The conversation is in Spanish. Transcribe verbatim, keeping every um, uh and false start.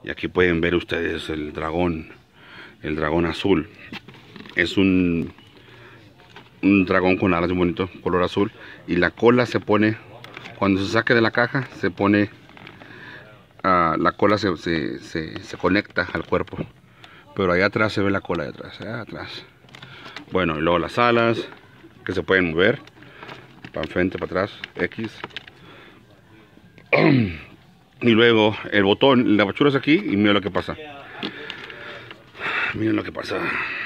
Y aquí pueden ver ustedes el dragón, el dragón azul. Es un, un dragón con alas muy bonito, color azul. Y la cola se pone, cuando se saque de la caja, se pone, uh, la cola se, se, se, se conecta al cuerpo. Pero allá atrás se ve la cola de atrás, allá atrás. Bueno, y luego las alas, que se pueden mover, para enfrente, para atrás, X. Y luego el botón, la apachuras aquí y miren lo que pasa. Miren lo que pasa.